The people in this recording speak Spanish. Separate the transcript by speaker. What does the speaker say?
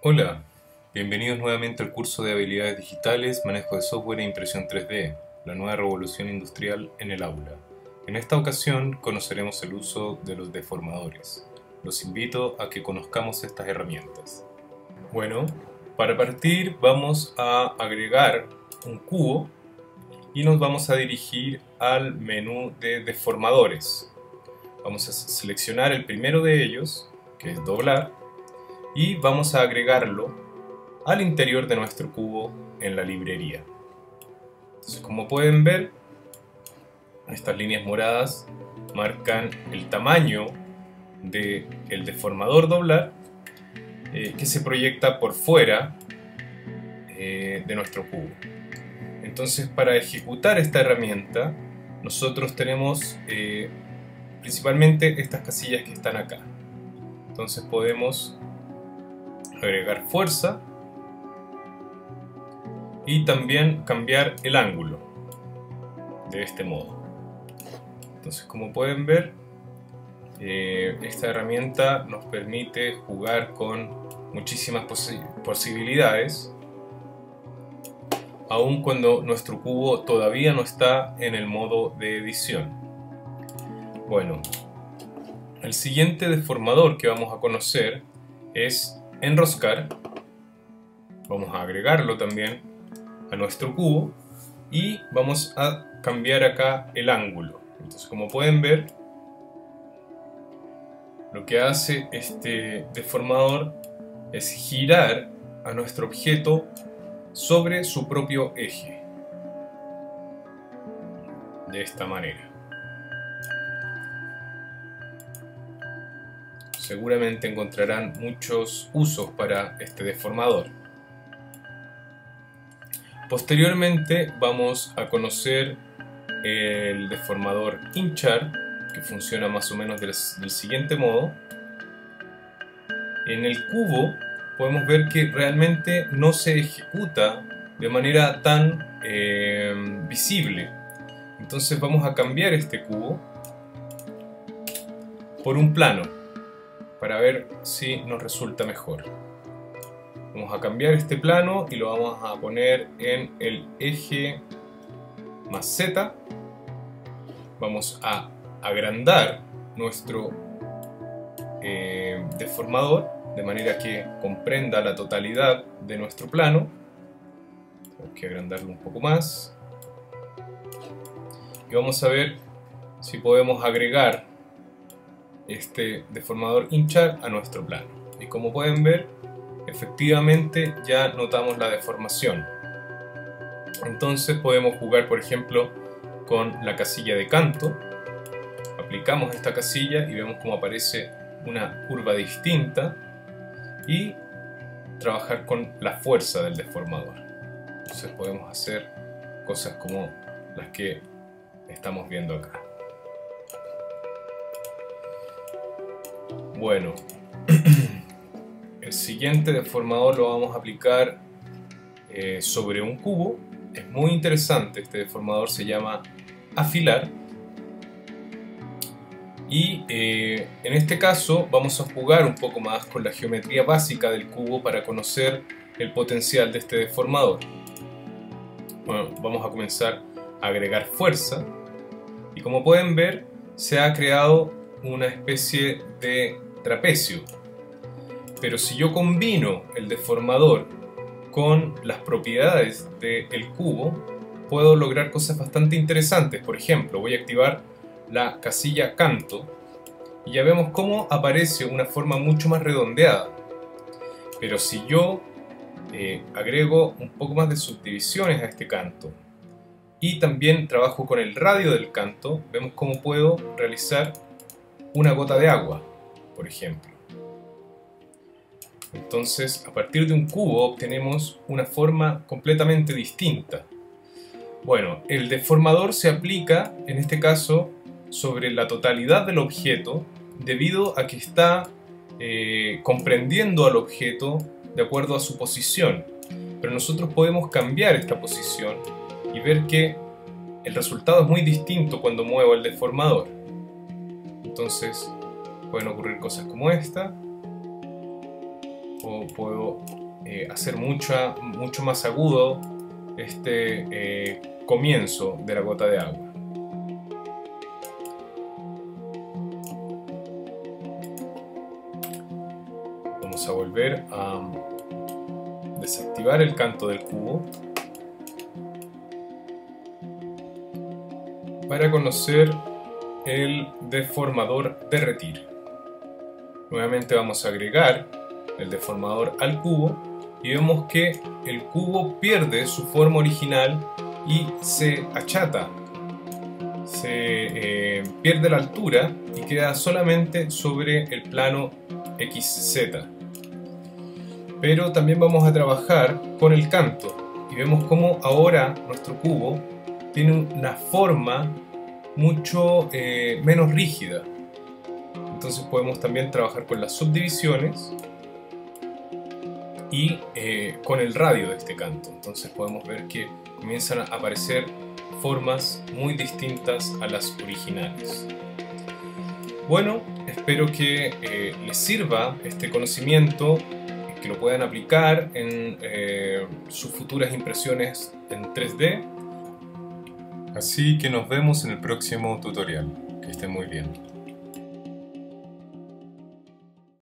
Speaker 1: Hola, bienvenidos nuevamente al curso de habilidades digitales, manejo de software e impresión 3D, la nueva revolución industrial en el aula. En esta ocasión conoceremos el uso de los deformadores. Los invito a que conozcamos estas herramientas. Bueno, para partir vamos a agregar un cubo y nos vamos a dirigir al menú de deformadores. Vamos a seleccionar el primero de ellos, que es doblar, y vamos a agregarlo al interior de nuestro cubo en la librería. Entonces, como pueden ver, estas líneas moradas marcan el tamaño del deformador doblar que se proyecta por fuera de nuestro cubo. Entonces, para ejecutar esta herramienta nosotros tenemos principalmente estas casillas que están acá. Entonces podemos agregar fuerza y también cambiar el ángulo de este modo. Entonces, como pueden ver, esta herramienta nos permite jugar con muchísimas posibilidades, aun cuando nuestro cubo todavía no está en el modo de edición. Bueno, el siguiente deformador que vamos a conocer es enroscar. Vamos a agregarlo también a nuestro cubo y vamos a cambiar acá el ángulo. Entonces, como pueden ver, lo que hace este deformador es girar a nuestro objeto sobre su propio eje, de esta manera. Seguramente encontrarán muchos usos para este deformador. Posteriormente vamos a conocer el deformador hinchar, que funciona más o menos del siguiente modo. En el cubo podemos ver que realmente no se ejecuta de manera tan visible. Entonces vamos a cambiar este cubo por un plano para ver si nos resulta mejor. Vamos a cambiar este plano y lo vamos a poner en el eje más Z. Vamos a agrandar nuestro deformador de manera que comprenda la totalidad de nuestro plano. Tenemos que agrandarlo un poco más. Y vamos a ver si podemos agregar este deformador hinchar a nuestro plano. Y como pueden ver, efectivamente ya notamos la deformación. Entonces podemos jugar, por ejemplo, con la casilla de canto. Aplicamos esta casilla y vemos cómo aparece una curva distinta y trabajar con la fuerza del deformador. Entonces podemos hacer cosas como las que estamos viendo acá. Bueno, el siguiente deformador lo vamos a aplicar sobre un cubo. Es muy interesante, este deformador se llama afilar. Y en este caso vamos a jugar un poco más con la geometría básica del cubo para conocer el potencial de este deformador. Bueno, vamos a comenzar a agregar fuerza y como pueden ver se ha creado una especie de trapecio. Pero si yo combino el deformador con las propiedades del cubo, puedo lograr cosas bastante interesantes. Por ejemplo, voy a activar la casilla canto y ya vemos cómo aparece una forma mucho más redondeada. Pero si yo agrego un poco más de subdivisiones a este canto y también trabajo con el radio del canto, vemos cómo puedo realizar una gota de agua, por ejemplo. Entonces, a partir de un cubo obtenemos una forma completamente distinta. Bueno, el deformador se aplica, en este caso, sobre la totalidad del objeto, debido a que está comprendiendo al objeto de acuerdo a su posición. Pero nosotros podemos cambiar esta posición y ver que el resultado es muy distinto cuando muevo el deformador. Entonces, pueden ocurrir cosas como esta. o puedo hacer mucho más agudo este comienzo de la gota de agua. Vamos a volver a desactivar el canto del cubo para conocer el deformador derretir. Nuevamente vamos a agregar el deformador al cubo y vemos que el cubo pierde su forma original y se achata, se pierde la altura y queda solamente sobre el plano XZ. Pero también vamos a trabajar con el canto y vemos cómo ahora nuestro cubo tiene una forma mucho menos rígida. Entonces podemos también trabajar con las subdivisiones y con el radio de este canto. Entonces podemos ver que comienzan a aparecer formas muy distintas a las originales. Bueno, espero que les sirva este conocimiento, que lo puedan aplicar en sus futuras impresiones en 3D. Así que nos vemos en el próximo tutorial. Que estén muy bien.